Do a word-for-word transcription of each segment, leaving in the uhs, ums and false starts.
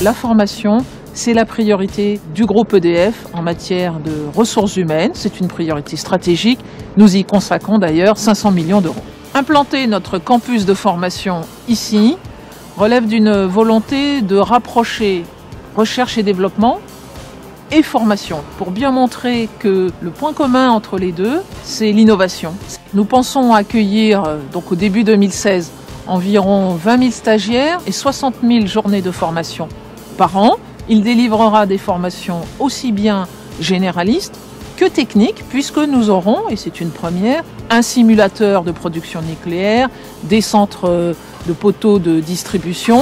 la formation, c'est la priorité du groupe E D F en matière de ressources humaines. C'est une priorité stratégique. Nous y consacrons d'ailleurs cinq cents millions d'euros. Implanter notre campus de formation ici relève d'une volonté de rapprocher recherche et développement et formation, pour bien montrer que le point commun entre les deux, c'est l'innovation. Nous pensons accueillir, donc au début deux mille seize, environ vingt mille stagiaires et soixante mille journées de formation par an. Il délivrera des formations aussi bien généralistes que techniques, puisque nous aurons, et c'est une première, un simulateur de production nucléaire, des centres de poteaux de distribution.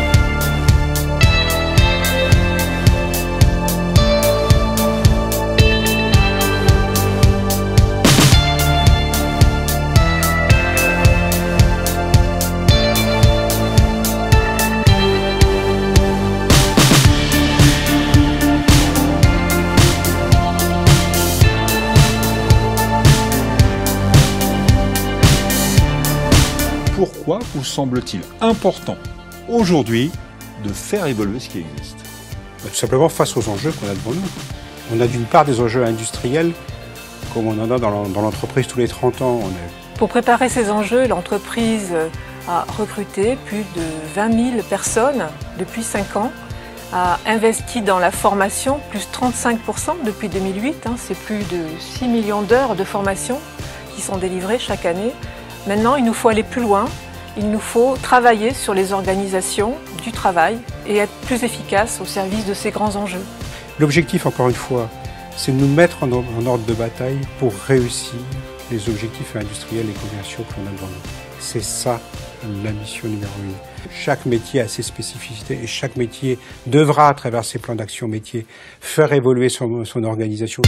Pourquoi vous semble-t-il important aujourd'hui de faire évoluer ce qui existe? Tout simplement face aux enjeux qu'on a devant nous. On a d'une part des enjeux industriels, comme on en a dans l'entreprise tous les trente ans. On est... Pour préparer ces enjeux, l'entreprise a recruté plus de vingt mille personnes depuis cinq ans, a investi dans la formation, plus trente-cinq pour cent depuis deux mille huit. Hein, c'est plus de six millions d'heures de formation qui sont délivrées chaque année. Maintenant, il nous faut aller plus loin. Il nous faut travailler sur les organisations du travail et être plus efficace au service de ces grands enjeux. L'objectif, encore une fois, c'est de nous mettre en ordre de bataille pour réussir les objectifs industriels et commerciaux que l'on a devant nous. C'est ça la mission numéro une. Chaque métier a ses spécificités et chaque métier devra, à travers ses plans d'action métier, faire évoluer son, son organisation.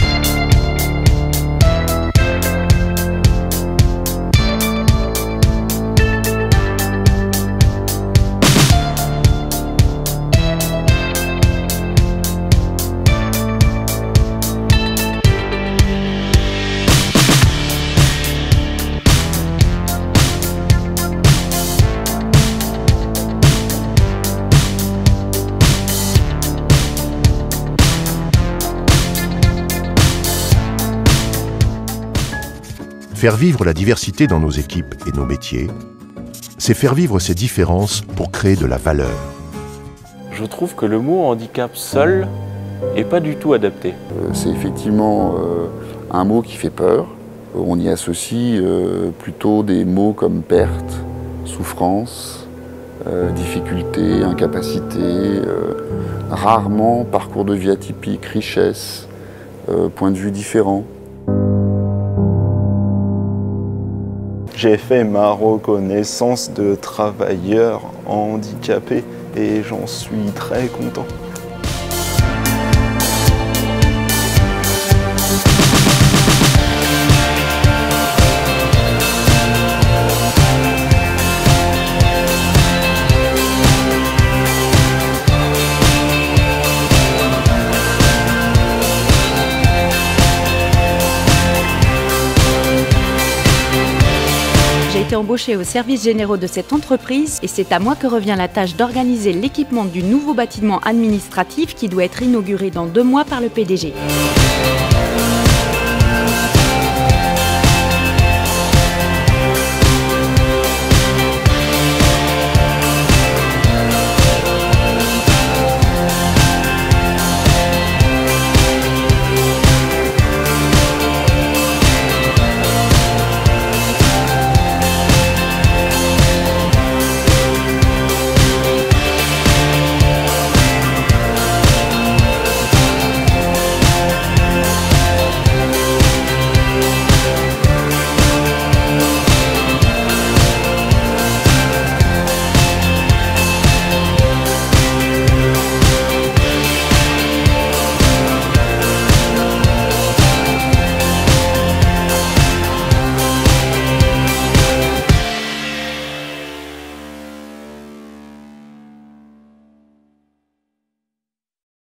Faire vivre la diversité dans nos équipes et nos métiers, c'est faire vivre ces différences pour créer de la valeur. Je trouve que le mot handicap seul n'est pas du tout adapté. Euh, c'est effectivement euh, un mot qui fait peur. On y associe euh, plutôt des mots comme perte, souffrance, euh, difficulté, incapacité, euh, rarement parcours de vie atypique, richesse, euh, point de vue différent. J'ai fait ma reconnaissance de travailleur handicapé et j'en suis très content. J'ai été embauchée au service généraux de cette entreprise et c'est à moi que revient la tâche d'organiser l'équipement du nouveau bâtiment administratif qui doit être inauguré dans deux mois par le P D G.